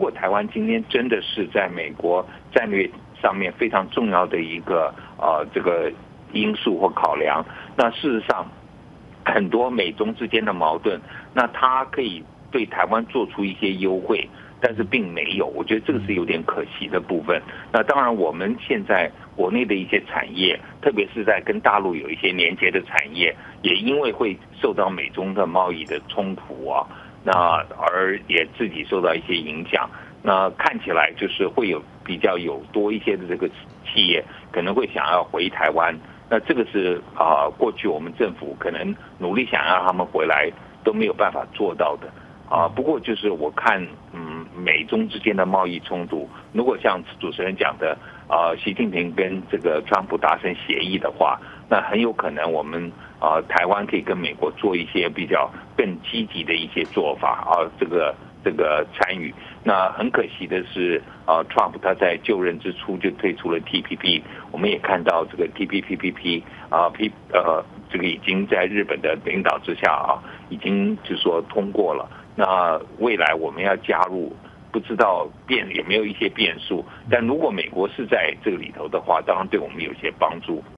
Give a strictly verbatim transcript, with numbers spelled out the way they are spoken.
果台湾今天真的是在美国战略上面非常重要的一个呃这个因素或考量，那事实上很多美中之间的矛盾，那它可以对台湾做出一些优惠，但是并没有，我觉得这个是有点可惜的部分。那当然，我们现在国内的一些产业，特别是在跟大陆有一些连接的产业，也因为会受到美中的贸易的冲突啊，那而也自己受到一些影响。那看起来就是会有比较有多一些的这个企业可能会想要回台湾。那这个是啊、呃，过去我们政府可能努力想让他们回来都没有办法做到的啊。不过就是我看，嗯，美中之间的贸易冲突，如果像主持人讲的啊、呃，习近平跟这个川普达成协议的话，那很有可能我们啊、呃、台湾可以跟美国做一些比较更积极的一些做法啊，这个这个参与。那很可惜的是，啊 ，Trump 他在就任之初就退出了 T P P， 我们也看到这个 T P P P P 啊 P 呃这个已经在日本的领导之下啊，已经就是说通过了。那未来我们要加入，不知道变有没有一些变数，但如果美国是在这个里头的话，当然对我们有些帮助。